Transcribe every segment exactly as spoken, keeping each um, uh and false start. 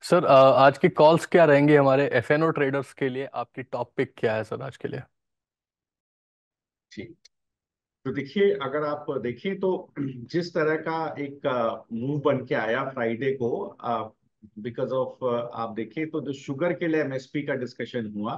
Sir अ, आज की calls क्या रहेंगे हमारे एफ एन ओ ट्रेडर्स के लिए? आपकी टॉपिक क्या है सर आज के लिए? ठीक। तो देखिए, अगर आप देखें तो जिस तरह का एक मूव बन के आया फ्राइडे को, बिकॉज ऑफ आप देखें तो जो शुगर के लिए एमएसपी का डिस्कशन हुआ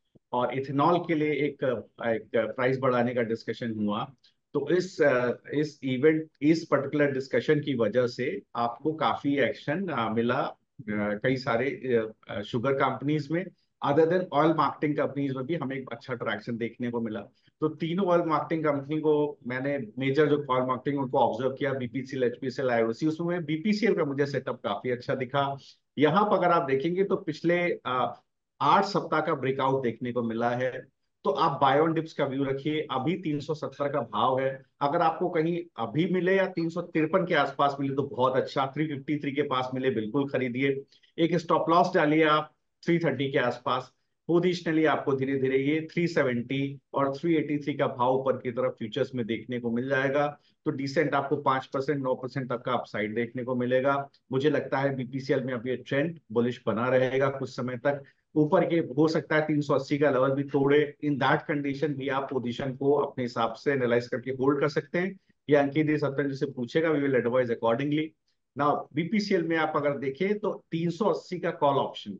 और इथेनॉल के लिए एक एक प्राइस बढ़ाने का डिस्कशन हुआ। तो इस अ, इस इवेंट इस पर्टिकुलर डिस्कशन की वजह से आपको काफी एक्शन मिला अ, कई सारे शुगर कंपनीज में। Other than oil marketing companies में भी हमें एक अच्छा ट्रैक्शन देखने को मिला। तो तीनों ऑयल मार्केटिंग कंपनी को मैंने मेजर जो ऑयल मार्केटिंग उनको ऑब्जर्व किया, बीपीसीएल, एचपीसीएल, आईओसी। उसमें बीपीसीएल का मुझे सेटअप काफी अच्छा दिखा। यहाँ पर अगर आप देखेंगे तो पिछले अ, आठ सप्ताह का ब्रेकआउट देखने को मिला है। तो आप बाय ऑन डिप्स का व्यू रखिए। अभी तीन सौ सत्तर का भाव है। अगर आपको कहीं अभी मिले या तीन सौ तिरपन के आसपास मिले तो बहुत अच्छा। तीन सौ तिरेपन के पास मिले बिल्कुल खरीदिए। एक स्टॉप लॉस डालिए आप तीन सौ तीस के आसपास। पोजिशनली आपको धीरे धीरे ये तीन सौ सत्तर और तीन सौ तिरासी का भाव ऊपर की तरफ फ्यूचर्स में देखने को मिल जाएगा। तो डिसेंट आपको पांच परसेंट नौ परसेंट तक का अपसाइड देखने को मिलेगा। मुझे लगता है बीपीसीएल में अब ये ट्रेंड बुलिश बना रहेगा कुछ समय तक। ऊपर के हो सकता है तीन सौ अस्सी का लेवल भी तोड़े। इन दैट कंडीशन भी आप पोजीशन को अपने हिसाब से एनालाइज करके होल्ड कर सकते हैं। ये अंकित ये सत्तर जिसे पूछेगा, वी विल एडवाइज अकॉर्डिंगली। ना बीपीसीएल में आप अगर देखें तो तीन सौ अस्सी का कॉल ऑप्शन,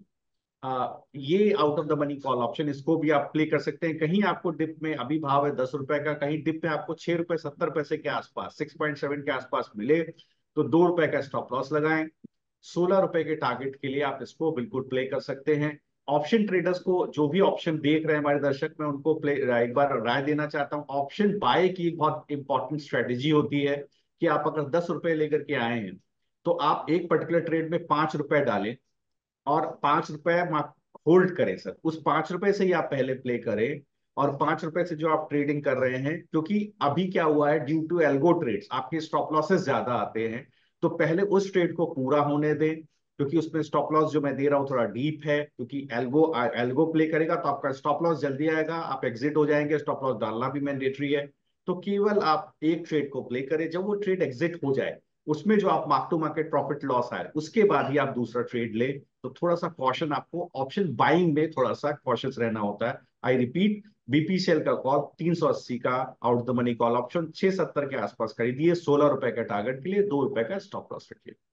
आ, ये out of the money call option, इसको भी आप प्ले कर सकते हैं। कहीं आपको डिप में अभी भाव है दस रुपए का, कहीं डिप में आपको छह रुपए सत्तर पैसे के आसपास, सिक्स पॉइंट सेवन के आसपास मिले तो दो रुपए का स्टॉप लॉस लगाएं। सोलह रुपए के टारगेट के लिए आप इसको बिल्कुल प्ले कर सकते हैं। ऑप्शन ट्रेडर्स को, जो भी ऑप्शन देख रहे हैं हमारे दर्शक, मैं उनको प्ले एक बार राय देना चाहता हूँ। ऑप्शन बाय की एक बहुत इंपॉर्टेंट स्ट्रेटेजी होती है कि आप अगर दस रुपए लेकर के आए हैं तो आप एक पर्टिकुलर ट्रेड में पांच रुपए डालें और पांच रुपए आप होल्ड करें सर। उस पांच रुपए से ही आप पहले प्ले करें। और पांच रुपए से जो आप ट्रेडिंग कर रहे हैं, क्योंकि अभी क्या हुआ है, ड्यू टू एल्गो ट्रेड्स आपके स्टॉप लॉसेस ज्यादा आते हैं। तो पहले उस ट्रेड को पूरा होने दें, क्योंकि उसमें स्टॉप लॉस जो मैं दे रहा हूं थोड़ा डीप है। क्योंकि एल्गो एल्गो प्ले करेगा तो आपका स्टॉप लॉस जल्दी आएगा, आप एग्जिट हो जाएंगे। स्टॉप लॉस डालना भी मैंडेटरी है। तो केवल आप एक ट्रेड को प्ले करें। जब वो ट्रेड एग्जिट हो जाए, उसमें जो आप mark to market profit loss आए, उसके बाद ही आप दूसरा ट्रेड ले। तो थोड़ा सा कॉशन, आपको ऑप्शन बाइंग में थोड़ा सा कॉशियस रहना होता है। आई रिपीट, बीपीसीएल का कॉल तीन सौ अस्सी का out the money call option छह सत्तर के आसपास खरीदिए। सोलह रुपए का टारगेट के लिए दो रुपए का स्टॉप लॉस रखिए।